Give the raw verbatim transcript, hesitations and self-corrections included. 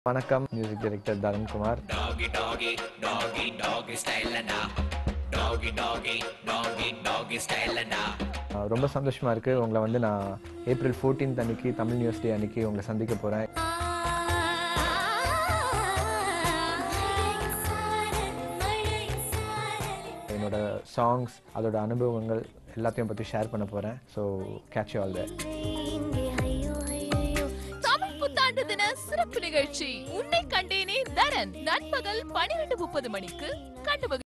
வணக்கம், music director Tarun Kumar. Doggy doggy doggy doggy style da. Doggy doggy doggy doggy style da. அஹ் ரொம்ப சந்தோஷமா இருக்கு. உங்களை வந்து நான் ஏப்ரல் பதினான்காம் அன்னைக்கு தமிழ் நியூஸ் டே அன்னைக்கு உங்களை சந்திக்க போறேன். என்னோட சாங்ஸ், அதோட அனுபவங்கள் எல்லாத்தையும் பற்றி ஷேர் பண்ண போறேன். So catch you all there. Tamil புத்தாண்டு தின சிறப்பு நிகழ்ச்சி உன்னை கண்டேனே தரன் நண்பகல் பனிரெண்டு முப்பது மணிக்கு கண்டு